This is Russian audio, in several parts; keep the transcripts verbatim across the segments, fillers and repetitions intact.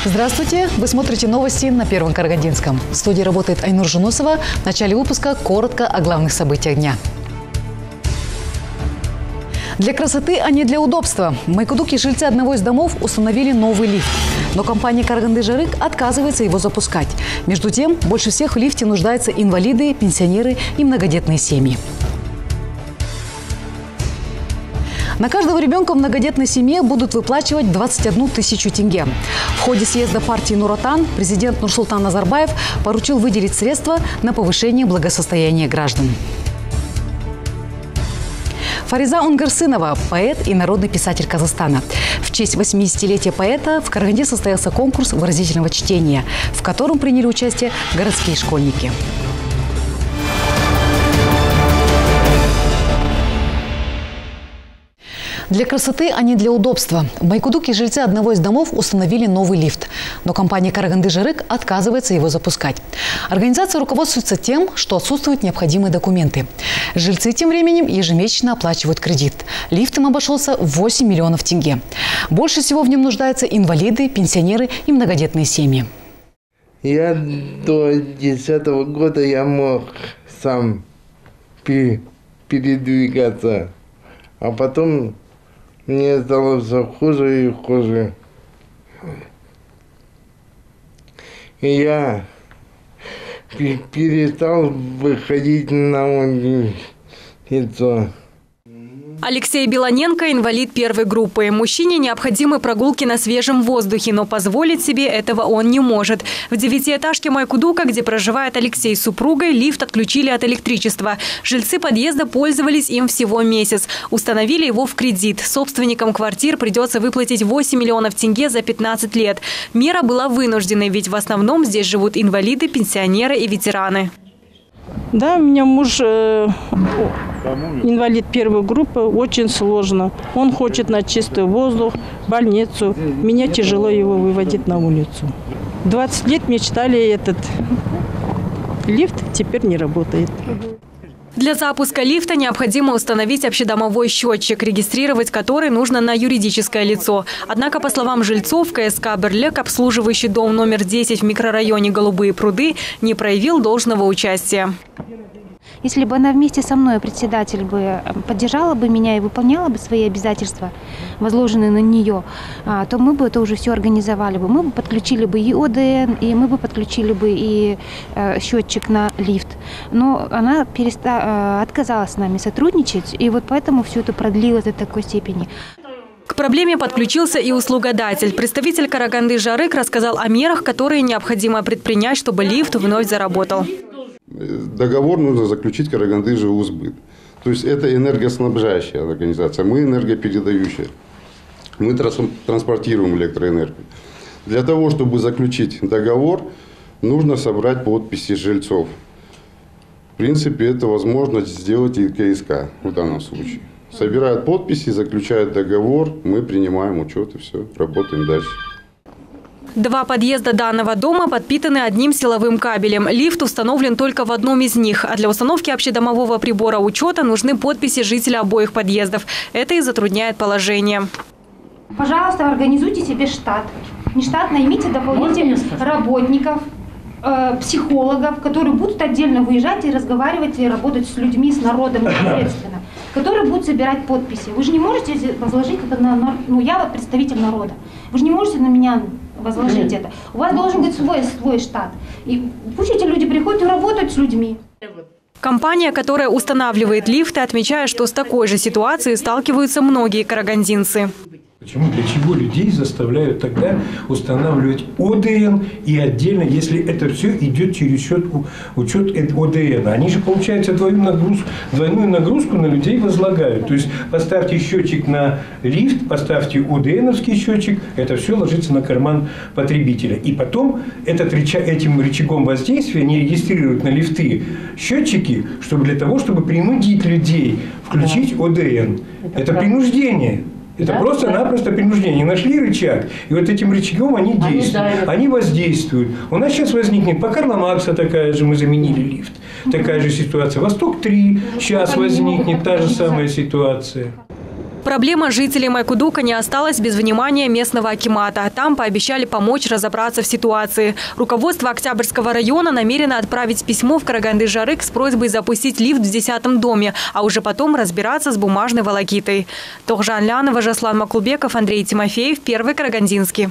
Здравствуйте! Вы смотрите новости на Первом Карагандинском. В студии работает Айнур Жунусова. В начале выпуска коротко о главных событиях дня. Для красоты, а не для удобства. В Майкудуке жильцы одного из домов установили новый лифт. Но компания «Караганды-Жарык» отказывается его запускать. Между тем, больше всех в лифте нуждаются инвалиды, пенсионеры и многодетные семьи. На каждого ребенка в многодетной семье будут выплачивать двадцать одну тысячу тенге. В ходе съезда партии «Нур-Отан» президент Нурсултан Назарбаев поручил выделить средства на повышение благосостояния граждан. Фариза Унгарсынова – поэт и народный писатель Казахстана. В честь восьмидесятилетия поэта в Караганде состоялся конкурс выразительного чтения, в котором приняли участие городские школьники. Для красоты, а не для удобства. В Майкудуке жильцы одного из домов установили новый лифт. Но компания «Караганды-Жарык» отказывается его запускать. Организация руководствуется тем, что отсутствуют необходимые документы. Жильцы тем временем ежемесячно оплачивают кредит. Лифт им обошелся в восемь миллионов тенге. Больше всего в нем нуждаются инвалиды, пенсионеры и многодетные семьи. Я до десятого года я мог сам передвигаться, а потом мне стало все хуже и хуже. И я перестал выходить на улицу. Алексей Белоненко – инвалид первой группы. Мужчине необходимы прогулки на свежем воздухе, но позволить себе этого он не может. В девятиэтажке Майкудука, где проживает Алексей с супругой, лифт отключили от электричества. Жильцы подъезда пользовались им всего месяц. Установили его в кредит. Собственникам квартир придется выплатить восемь миллионов тенге за пятнадцать лет. Мера была вынужденной, ведь в основном здесь живут инвалиды, пенсионеры и ветераны. Да, у меня муж э, инвалид первой группы, очень сложно. Он хочет на чистый воздух, больницу. Меня тяжело его выводить на улицу. двадцать лет мечтали этот лифт, теперь не работает. Для запуска лифта необходимо установить общедомовой счетчик, регистрировать который нужно на юридическое лицо. Однако, по словам жильцов, КСК «Берлек», обслуживающий дом номер десять в микрорайоне Голубые пруды, не проявил должного участия. Если бы она вместе со мной, председатель, бы поддержала бы меня и выполняла бы свои обязательства, возложенные на нее, то мы бы это уже все организовали бы. Мы бы подключили бы и О Дэ Эн, и мы бы подключили бы и счетчик на лифт. Но она переста... отказалась с нами сотрудничать, и вот поэтому все это продлилось до такой степени. К проблеме подключился и услугодатель. Представитель «Караганды-Жарык» рассказал о мерах, которые необходимо предпринять, чтобы лифт вновь заработал. Договор нужно заключить Караганды-Жилсбыт. То есть это энергоснабжающая организация, мы энергопередающая. Мы транспортируем электроэнергию. Для того, чтобы заключить договор, нужно собрать подписи жильцов. В принципе, это возможно сделать и КСК в данном случае. Собирают подписи, заключают договор, мы принимаем учет и все, работаем дальше. Два подъезда данного дома подпитаны одним силовым кабелем. Лифт установлен только в одном из них. А для установки общедомового прибора учета нужны подписи жителя обоих подъездов. Это и затрудняет положение. Пожалуйста, организуйте себе штат. Не штат, наймите дополнительных работников, э, психологов, которые будут отдельно выезжать и разговаривать, и работать с людьми, с народом непосредственно, которые будут собирать подписи. Вы же не можете возложить это на... Ну, я вот представитель народа. Вы же не можете на меня возложить это. У вас должен быть свой, свой штат. И пусть эти люди приходят и работают с людьми. Компания, которая устанавливает лифты, отмечает, что с такой же ситуацией сталкиваются многие карагандинцы. Почему? Для чего людей заставляют тогда устанавливать О Дэ Эн и отдельно, если это все идет через счет, учет О Дэ Эн? Они же, получается, двойную нагрузку, двойную нагрузку на людей возлагают. То есть поставьте счетчик на лифт, поставьте О Дэ Эновский счетчик, это все ложится на карман потребителя. И потом этот, этим рычагом воздействия они регистрируют на лифты счетчики, чтобы для того, чтобы принудить людей включить О Дэ Эн. Это принуждение. Это да, просто-напросто да. принуждение. Нашли рычаг, и вот этим рычагом они действуют. Они, они воздействуют. У нас сейчас возникнет по Карла Маркса такая же, мы заменили лифт. Такая же ситуация. Восток три, сейчас возникнет та же самая ситуация. Проблема жителей Майкудука не осталась без внимания местного акимата. Там пообещали помочь разобраться в ситуации. Руководство Октябрьского района намерено отправить письмо в Караганды-Жарык с просьбой запустить лифт в десятом доме, а уже потом разбираться с бумажной волокитой. Тохжан Лянова, Жаслан Маклубеков, Андрей Тимофеев, Первый Карагандинский.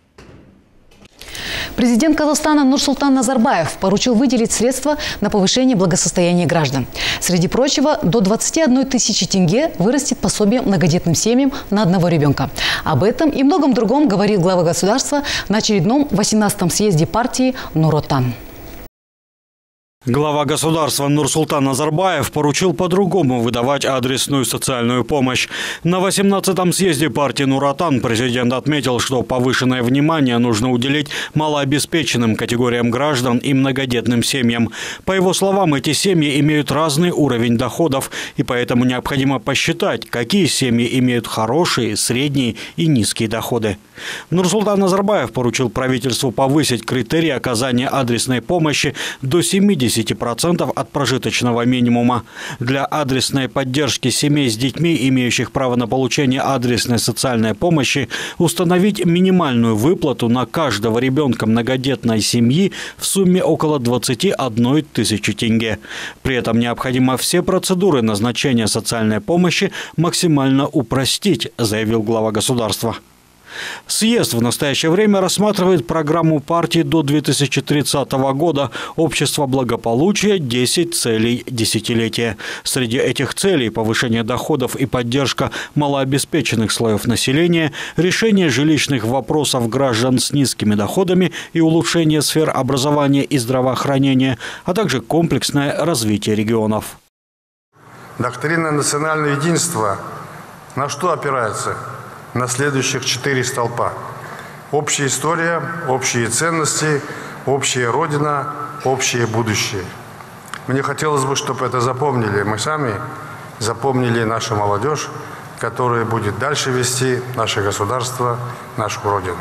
Президент Казахстана Нурсултан Назарбаев поручил выделить средства на повышение благосостояния граждан. Среди прочего, до двадцати одной тысячи тенге вырастет пособие многодетным семьям на одного ребенка. Об этом и многом другом говорил глава государства на очередном восемнадцатом съезде партии Нур-Отан. Глава государства Нурсултан Назарбаев поручил по-другому выдавать адресную социальную помощь. На восемнадцатом съезде партии Нур-Отан президент отметил, что повышенное внимание нужно уделить малообеспеченным категориям граждан и многодетным семьям. По его словам, эти семьи имеют разный уровень доходов, и поэтому необходимо посчитать, какие семьи имеют хорошие, средние и низкие доходы. Нурсултан Назарбаев поручил правительству повысить критерии оказания адресной помощи до семидесяти процентов от прожиточного минимума. Для адресной поддержки семей с детьми, имеющих право на получение адресной социальной помощи, установить минимальную выплату на каждого ребенка многодетной семьи в сумме около двадцати одной тысячи тенге. При этом необходимо все процедуры назначения социальной помощи максимально упростить, заявил глава государства. Съезд в настоящее время рассматривает программу партии до две тысячи тридцатого года «Общество благополучия. десять целей десятилетия». Среди этих целей – повышение доходов и поддержка малообеспеченных слоев населения, решение жилищных вопросов граждан с низкими доходами и улучшение сфер образования и здравоохранения, а также комплексное развитие регионов. Доктрина национального единства на что опирается? На следующих четыре столпа. Общая история, общие ценности, общая родина, общее будущее. Мне хотелось бы, чтобы это запомнили мы сами, запомнили наша молодежь, которая будет дальше вести наше государство, нашу родину.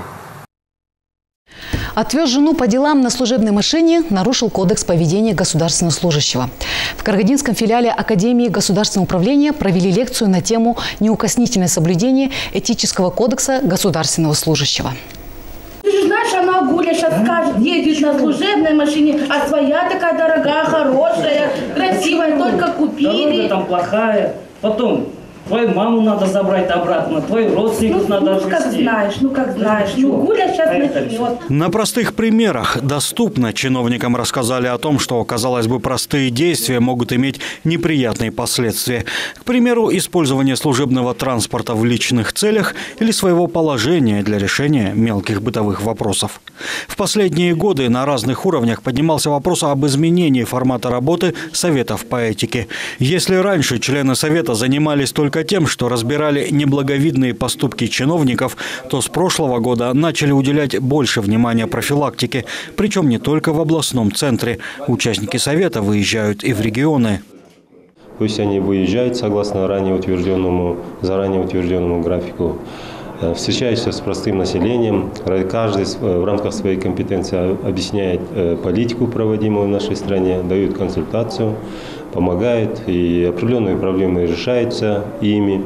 Отвез жену по делам на служебной машине, нарушил кодекс поведения государственного служащего. В Карагандинском филиале Академии государственного управления провели лекцию на тему «Неукоснительное соблюдение этического кодекса государственного служащего». Ты же знаешь, она Гуля сейчас скажет, едет на служебной машине, а своя такая дорогая, хорошая, красивая, только купили. Дорога там плохая. Потом твою маму надо забрать обратно, твою родственников ну, надо ну, как знаешь, ну как знаешь. Ну, Гуля сейчас начнет. На простых примерах доступно чиновникам рассказали о том, что, казалось бы, простые действия могут иметь неприятные последствия. К примеру, использование служебного транспорта в личных целях или своего положения для решения мелких бытовых вопросов. В последние годы на разных уровнях поднимался вопрос об изменении формата работы советов по этике. Если раньше члены совета занимались только тем, что разбирали неблаговидные поступки чиновников, то с прошлого года начали уделять больше внимания профилактике, причем не только в областном центре. Участники совета выезжают и в регионы. Пусть они выезжают согласно ранее утвержденному, заранее утвержденному графику, встречаются с простым населением, каждый в рамках своей компетенции объясняет политику, проводимую в нашей стране, дают консультацию, помогают, и определенные проблемы решаются ими.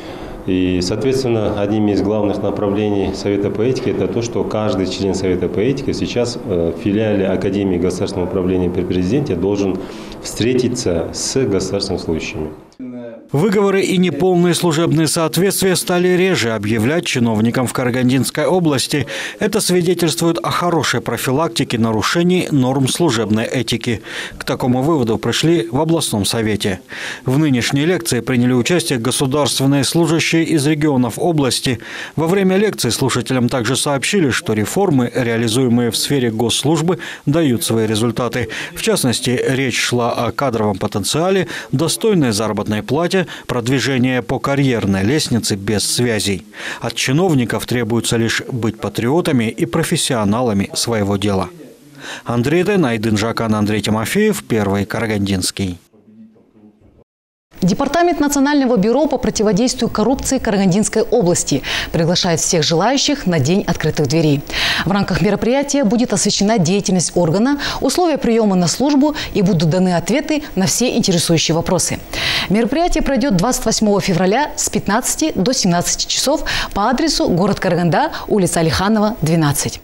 И, соответственно, одним из главных направлений Совета по этике – это то, что каждый член Совета по этике сейчас в филиале Академии государственного управления при президенте должен встретиться с государственными служащими. Выговоры и неполные служебные соответствия стали реже объявлять чиновникам в Карагандинской области. Это свидетельствует о хорошей профилактике нарушений норм служебной этики. К такому выводу пришли в областном совете. В нынешней лекции приняли участие государственные служащие из регионов области. Во время лекции слушателям также сообщили, что реформы, реализуемые в сфере госслужбы, дают свои результаты. В частности, речь шла о кадровом потенциале, достойной заработной плате, продвижение по карьерной лестнице без связей. От чиновников требуется лишь быть патриотами и профессионалами своего дела. Андрей Тен, Айдын Жакан, Андрей Тимофеев, Первый Карагандинский. Департамент Национального бюро по противодействию коррупции Карагандинской области приглашает всех желающих на День открытых дверей. В рамках мероприятия будет освещена деятельность органа, условия приема на службу и будут даны ответы на все интересующие вопросы. Мероприятие пройдет двадцать восьмого февраля с пятнадцати до семнадцати часов по адресу город Караганда, улица Алиханова, двенадцать.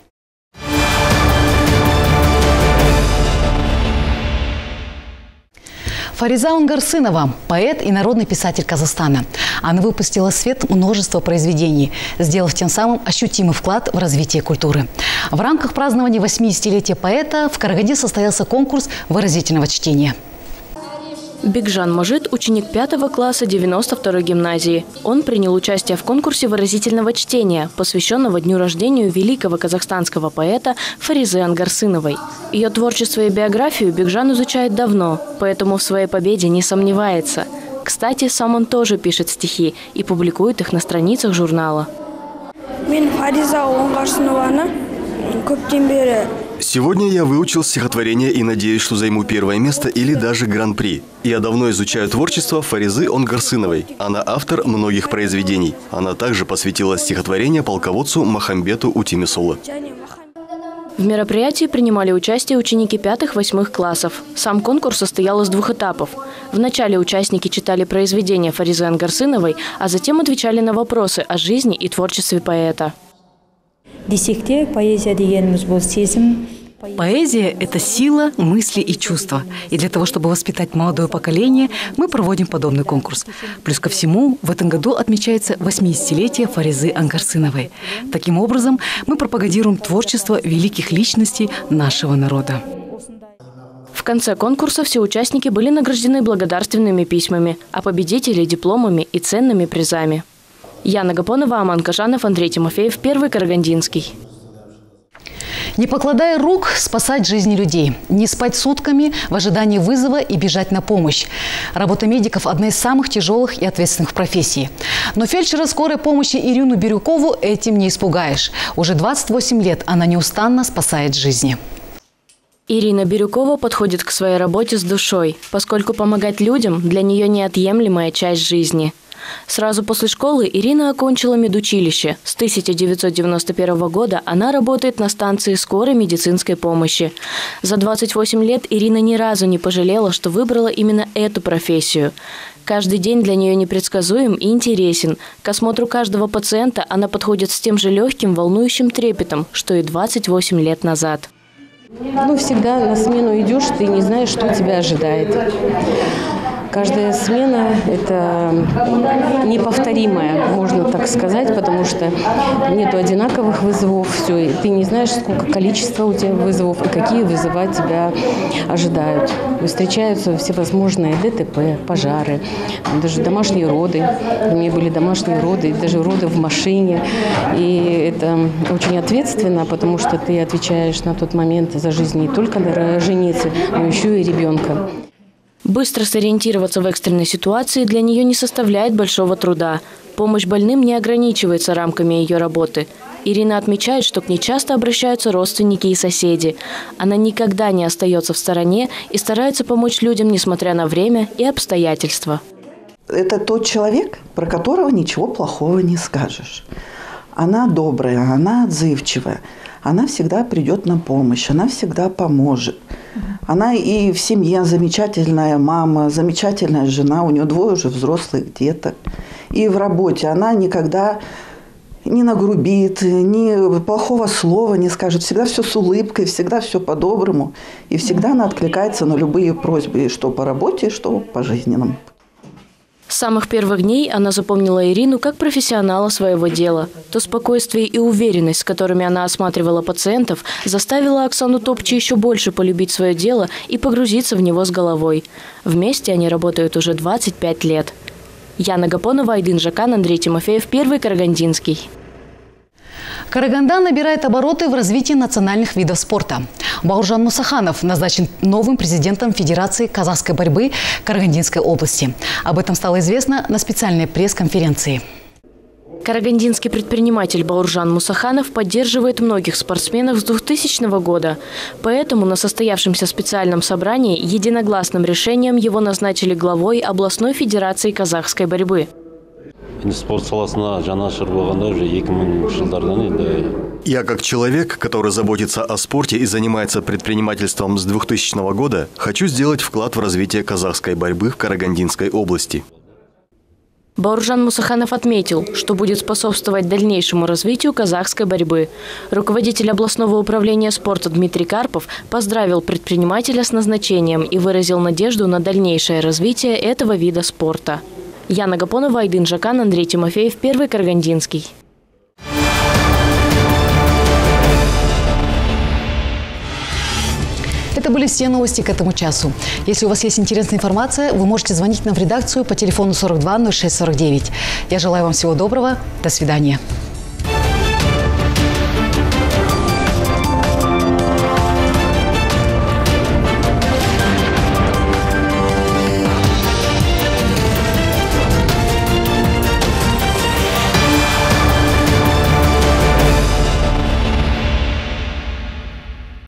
Фариза Онгарсынова – поэт и народный писатель Казахстана. Она выпустила в свет множество произведений, сделав тем самым ощутимый вклад в развитие культуры. В рамках празднования восьмидесятилетия поэта в Караганде состоялся конкурс выразительного чтения. Бекжан Можит – ученик пятого класса девяносто второй гимназии. Он принял участие в конкурсе выразительного чтения, посвященного дню рождения великого казахстанского поэта Фаризы Онгарсыновой. Ее творчество и биографию Бекжан изучает давно, поэтому в своей победе не сомневается. Кстати, сам он тоже пишет стихи и публикует их на страницах журнала. Сегодня я выучил стихотворение и надеюсь, что займу первое место или даже гран-при. Я давно изучаю творчество Фаризы Онгарсыновой. Она автор многих произведений. Она также посвятила стихотворение полководцу Махамбету Утемисулы. В мероприятии принимали участие ученики пятых-восьмых классов. Сам конкурс состоял из двух этапов. Вначале участники читали произведения Фаризы Онгарсыновой, а затем отвечали на вопросы о жизни и творчестве поэта. Поэзия – это сила, мысли и чувства. И для того, чтобы воспитать молодое поколение, мы проводим подобный конкурс. Плюс ко всему, в этом году отмечается восьмидесятилетие Фаризы Онгарсыновой. Таким образом, мы пропагандируем творчество великих личностей нашего народа. В конце конкурса все участники были награждены благодарственными письмами, а победители – дипломами и ценными призами. Яна Гапонова, Аман Кажанов, Андрей Тимофеев, Первый Карагандинский. Не покладая рук, спасать жизни людей. Не спать сутками в ожидании вызова и бежать на помощь. Работа медиков – одна из самых тяжелых и ответственных профессий. Но фельдшера скорой помощи Ирину Бирюкову этим не испугаешь. Уже двадцать восемь лет она неустанно спасает жизни. Ирина Бирюкова подходит к своей работе с душой, поскольку помогать людям для нее неотъемлемая часть жизни. Сразу после школы Ирина окончила медучилище. С тысяча девятьсот девяносто первого года она работает на станции скорой медицинской помощи. За двадцать восемь лет Ирина ни разу не пожалела, что выбрала именно эту профессию. Каждый день для нее непредсказуем и интересен. К осмотру каждого пациента она подходит с тем же легким, волнующим трепетом, что и двадцать восемь лет назад. Ну, всегда на смену идешь, ты не знаешь, что тебя ожидает. Каждая смена – это неповторимая, можно так сказать, потому что нету одинаковых вызовов, все, и ты не знаешь, сколько количества у тебя вызовов и какие вызова тебя ожидают. Встречаются всевозможные ДТП, пожары, даже домашние роды. У меня были домашние роды, даже роды в машине. И это очень ответственно, потому что ты отвечаешь на тот момент за жизнь не только роженицы, но еще и ребенка. Быстро сориентироваться в экстренной ситуации для нее не составляет большого труда. Помощь больным не ограничивается рамками ее работы. Ирина отмечает, что к ней часто обращаются родственники и соседи. Она никогда не остается в стороне и старается помочь людям, несмотря на время и обстоятельства. Это тот человек, про которого ничего плохого не скажешь. Она добрая, она отзывчивая. Она всегда придет на помощь, она всегда поможет. Она и в семье замечательная мама, замечательная жена, у нее двое уже взрослых деток. И в работе она никогда не нагрубит, ни плохого слова не скажет. Всегда все с улыбкой, всегда все по-доброму. И всегда она откликается на любые просьбы, что по работе, что по жизненному. С самых первых дней она запомнила Ирину как профессионала своего дела. То спокойствие и уверенность, с которыми она осматривала пациентов, заставила Оксану Топчи еще больше полюбить свое дело и погрузиться в него с головой. Вместе они работают уже двадцать пять лет. Яна Гапонова, Айдын Жакан, Андрей Тимофеев, Первый Карагандинский. Караганда набирает обороты в развитии национальных видов спорта. Бауыржан Мусаханов назначен новым президентом Федерации казахской борьбы Карагандинской области. Об этом стало известно на специальной пресс-конференции. Карагандинский предприниматель Бауржан Мусаханов поддерживает многих спортсменов с двухтысячного года. Поэтому на состоявшемся специальном собрании единогласным решением его назначили главой областной федерации казахской борьбы. Я как человек, который заботится о спорте и занимается предпринимательством с двухтысячного года, хочу сделать вклад в развитие казахской борьбы в Карагандинской области. Бауржан Мусаханов отметил, что будет способствовать дальнейшему развитию казахской борьбы. Руководитель областного управления спорта Дмитрий Карпов поздравил предпринимателя с назначением и выразил надежду на дальнейшее развитие этого вида спорта. Яна Гапонова, Айдын Жакан, Андрей Тимофеев, Первый Карагандинский. Это были все новости к этому часу. Если у вас есть интересная информация, вы можете звонить нам в редакцию по телефону сорок два ноль шесть сорок девять. Я желаю вам всего доброго. До свидания.